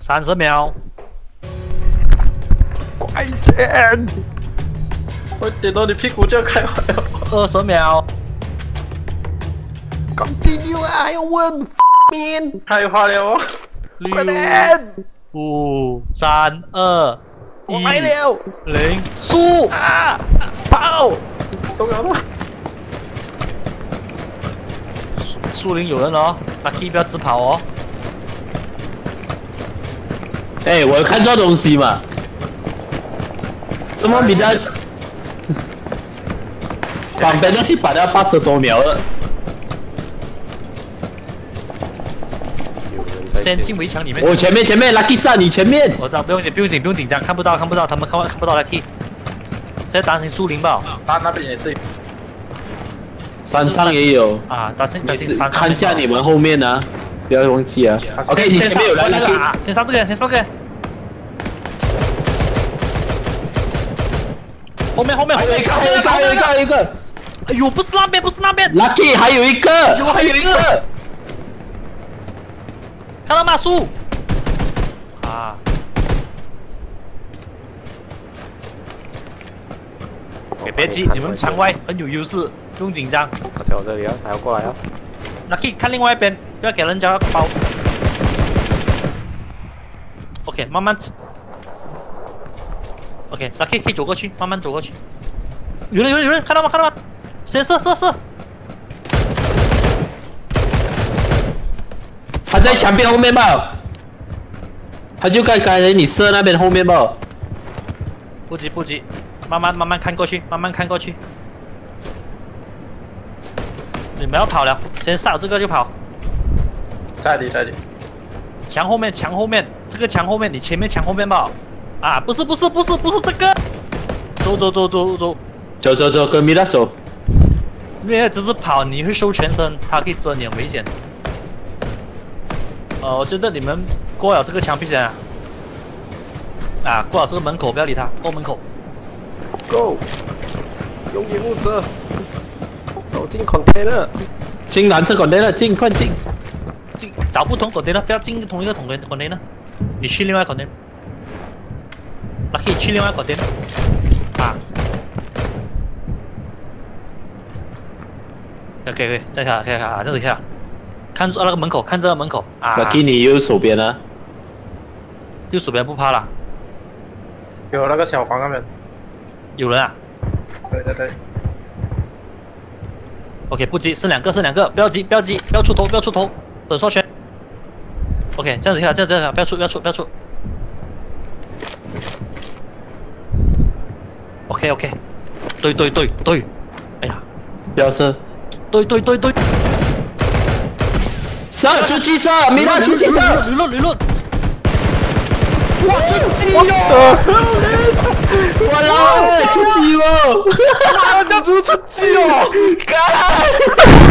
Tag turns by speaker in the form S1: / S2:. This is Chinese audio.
S1: 30秒，
S2: 快点！
S3: 我点到你屁股就要开坏了。
S1: 20秒，
S2: Continue 啊，还要问 man，
S3: 开花了哦！
S2: 快点！
S1: 5、3、2、
S2: 我来了，
S1: 0，输！
S2: 啊！跑！
S3: 都有了。
S1: 树林有人哦 ，Lucky 不要自跑哦。
S4: 哎，我有看错东西嘛？怎么比他旁边那些把掉80多秒了？
S1: 先进围墙里面。
S4: 我前面，Lucky 上你前面。
S1: 我知道，不用紧张，看不到，他们看不到 Lucky。现在担心树林吧？
S3: 他那边也是。
S4: 山上也有
S1: 啊，担心山上。
S4: 看下你们后面啊，不要忘记啊。OK， 你前面有人 Lucky，
S1: 先上这个，先上这个。后面，
S4: 还有一个。
S1: 哎呦，不是那边
S4: Lucky 还有一个，还有一个。
S1: 看到吗，树？啊。别急，你们场外很有优势，不用紧张。
S2: 他在我这里啊，还要过来啊。
S1: Lucky 看另外一边，不要给人家包。OK， 慢慢。OK，Lucky 可以走过去，慢慢走过去。有人，看到吗？先射。
S4: 他在墙壁后面吧？他就刚才你射那边后面吧？
S1: 不急，慢慢看过去，你们要跑了，先杀这个就跑。
S3: 在里。
S1: 墙后面，这个墙后面，你前面墙后面吧。啊，不是这个。走，
S4: 跟米拉走。
S1: 因为只是跑，你会收全身，它可以遮你，很危险。我觉得你们过了这个墙壁先啊，过了这个门口，不要理他，过门口。
S2: Go， 用眼务者，走进 container，
S4: 进蓝色 container， 快进，
S1: 找不同 container， 不要进同一个container， 你去另外 container，Lucky 去另外 container， 啊。可以，再看，这样子看，看住那个门口，看这个门口啊。
S4: Lucky 你右手边啊，
S1: 右手边不怕了，
S3: 有那个小黄那边。
S1: 有人啊。
S3: 对。
S1: OK， 不急，是两个，不要急，不要出头，等刷圈。OK， 这样子看，不要出。OK， 对，哎呀，
S4: 不要射。
S1: 对，
S4: 上出去上，米拉出去上，
S1: 捋论，
S4: 哇，出击哟！我老出击哦！
S1: 妈的，这样子出击哦！
S4: 干！